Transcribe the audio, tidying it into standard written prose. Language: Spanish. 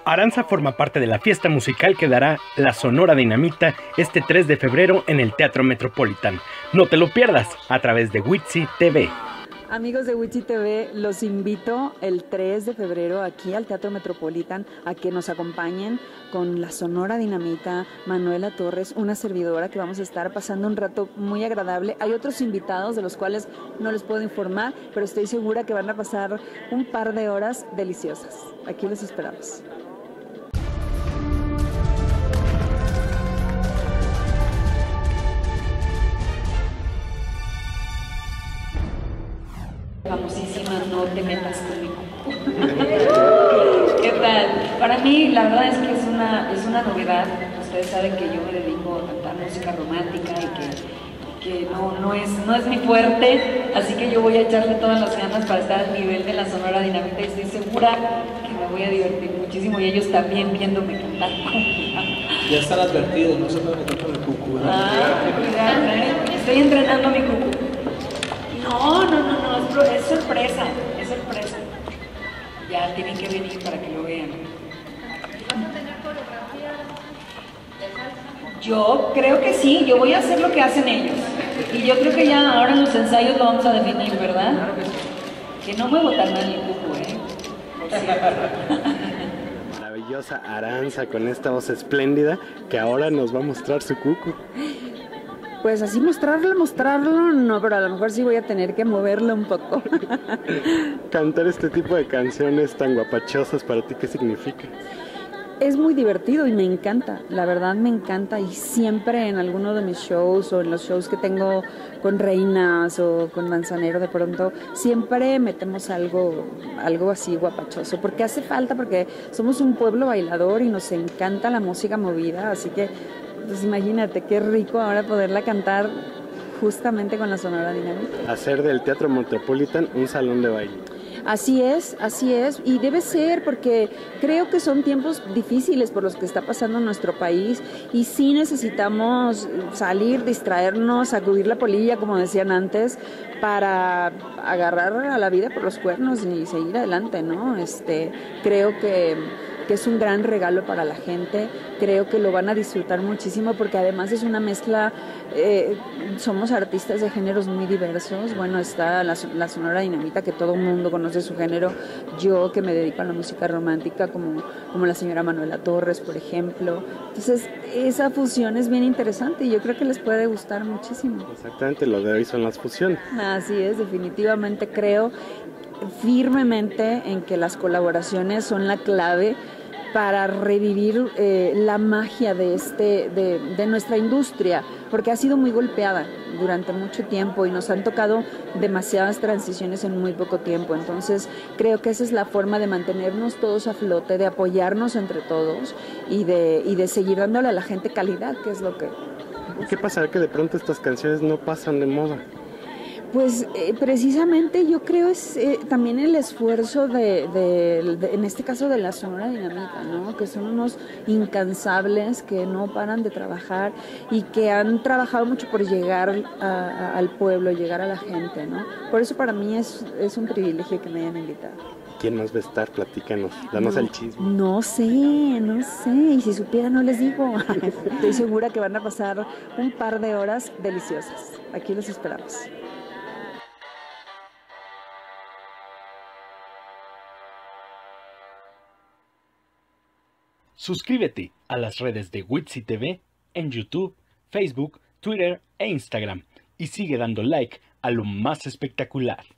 Aranza forma parte de la fiesta musical que dará la Sonora Dinamita este 3 de febrero en el Teatro Metropolitan. No te lo pierdas a través de Witsi TV. Amigos de Witsi TV, los invito el 3 de febrero aquí al Teatro Metropolitan a que nos acompañen con la Sonora Dinamita, Manuela Torres, una servidora que vamos a estar pasando un rato muy agradable. Hay otros invitados de los cuales no les puedo informar, pero estoy segura que van a pasar un par de horas deliciosas. Aquí los esperamos. Famosísima No te metas conmigo. ¿Qué tal? Para mí la verdad es que es una novedad. Ustedes saben que yo me dedico a cantar música romántica y que no es mi fuerte, así que yo voy a echarle todas las ganas para estar al nivel de la Sonora Dinamita y estoy segura que me voy a divertir muchísimo y ellos también viéndome cantar. Ya están advertidos, no se puede meter con el cucú. Cuidado, estoy entrenando a mi cucú. No, es sorpresa, es sorpresa. Ya tienen que venir para que lo vean. ¿Vas a tener coreografía de salsa? Yo creo que sí, yo voy a hacer lo que hacen ellos. Y yo creo que ya ahora en los ensayos lo vamos a definir, ¿verdad? Que no muevo tan mal el cuco, Por cierto. Maravillosa Aranza con esta voz espléndida que ahora nos va a mostrar su cucu. Pues así mostrarlo, no, pero a lo mejor sí voy a tener que moverlo un poco. Cantar este tipo de canciones tan guapachosas, ¿para ti qué significa? Es muy divertido y me encanta, la verdad me encanta, y siempre en alguno de mis shows o en los shows que tengo con Reinas o con Manzanero de pronto, siempre metemos algo así guapachoso, porque hace falta, porque somos un pueblo bailador y nos encanta la música movida, así que pues imagínate qué rico ahora poderla cantar justamente con la Sonora Dinamita. Hacer del Teatro Metropolitan un salón de baile. Así es, y debe ser porque creo que son tiempos difíciles por los que está pasando nuestro país y sí necesitamos salir, distraernos, sacudir la polilla, como decían antes, para agarrar a la vida por los cuernos y seguir adelante, ¿no? Creo que es un gran regalo para la gente, creo que lo van a disfrutar muchísimo porque además es una mezcla, somos artistas de géneros muy diversos, bueno, está la Sonora Dinamita que todo el mundo conoce su género, yo que me dedico a la música romántica como la señora Manuela Torres, por ejemplo, entonces esa fusión es bien interesante y yo creo que les puede gustar muchísimo. Exactamente, lo de hoy son las fusiones. Así es, definitivamente creo firmemente en que las colaboraciones son la clave para revivir la magia de nuestra industria, porque ha sido muy golpeada durante mucho tiempo y nos han tocado demasiadas transiciones en muy poco tiempo. Entonces creo que esa es la forma de mantenernos todos a flote, de apoyarnos entre todos y de seguir dándole a la gente calidad, que es lo que... ¿Qué pasará que de pronto estas canciones no pasan de moda? Pues precisamente yo creo es también el esfuerzo en este caso de la Sonora Dinamita, ¿no? Que son unos incansables que no paran de trabajar y que han trabajado mucho por llegar al pueblo, llegar a la gente, ¿no? Por eso para mí es un privilegio que me hayan invitado. ¿Quién más va a estar? Platícanos, danos el chisme. No sé, y si supiera no les digo. Estoy segura que van a pasar un par de horas deliciosas. Aquí los esperamos. Suscríbete a las redes de Witsi TV en YouTube, Facebook, Twitter e Instagram y sigue dando like a lo más espectacular.